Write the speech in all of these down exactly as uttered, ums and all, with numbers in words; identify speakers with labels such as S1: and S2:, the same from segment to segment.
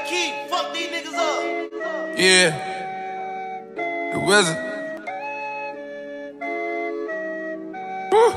S1: Keith, fuck these niggas up.
S2: Yeah. The Wizard. Woo.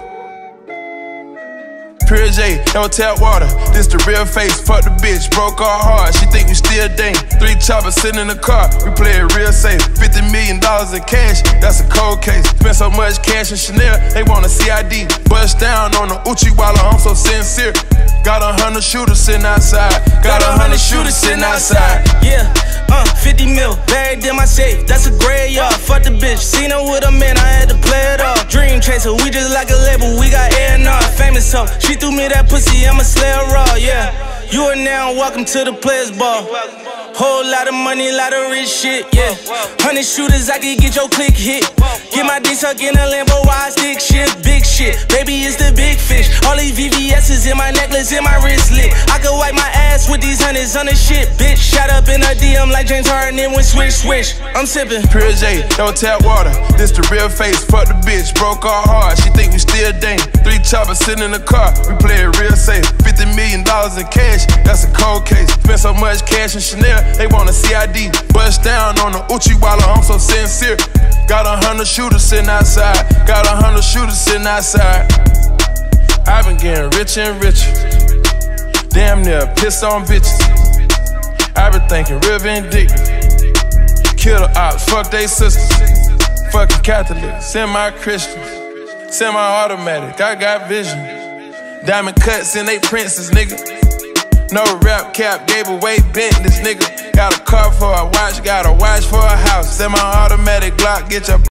S2: Pure J, no tap water. This the real face. Fuck the bitch, broke our heart. She think we still dang. Three choppers sitting in the car. We play it real safe. Fifty million dollars in cash. That's a cold case. Spent so much cash in Chanel. They want a C I D. Bust down on the Uchi while I'm so sincere. Got a hundred shooters sitting outside. Got a hundred shooters sitting outside.
S3: Yeah, uh, fifty mil buried in my safe. That's a graveyard. Fuck the bitch. Seen her with a man. I had to play it off. Dream chaser. We just like a label. We got A and R. Famous hoe. She threw me that pussy. I'm a slayer raw. Yeah. You are now welcome to the players ball. Whole lot of money, lot of rich shit, yeah. Hundred shooters, I can get your click hit. Get my dick stuck in a Lambo, wide stick shit, big shit. Baby, it's the big fish. All these V V S's in my necklace, in my wristlet. I could wipe my ass with these hundreds on the shit, bitch. Shot up in a D M like James Harden, then went swish, swish. I'm sipping.
S2: Pure J, no tap water. This the real face. Fuck the bitch, broke our heart. She think we still dang. Three choppers sitting in the car. We play it real safe. Fifty million dollars in cash. That's a cold case. Spent so much cash in Chanel. They want a C I D. Bust down on the Uchi while I'm so sincere. Got a hundred shooters sitting outside. Got a hundred shooters sitting outside. I've been getting richer and richer. Damn near pissed on bitches. I've been thinking real vindictive. Kill the ops, fuck they sisters. Fucking Catholics, semi-Christians. Semi-automatic, I got vision. Diamond cuts in they princes, nigga. No rap cap, gave away Bentleys, nigga. Got a car for a watch, got a watch for a house. Semi-automatic Glock, get your